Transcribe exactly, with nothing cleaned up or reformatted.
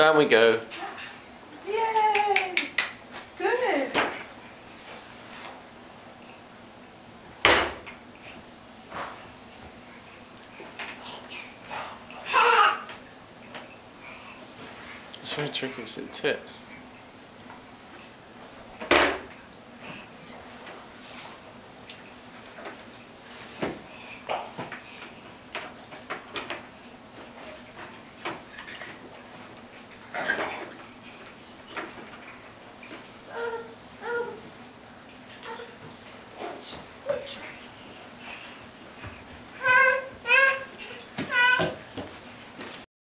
Down we go. Yay! Good. It's very tricky, it's the tips.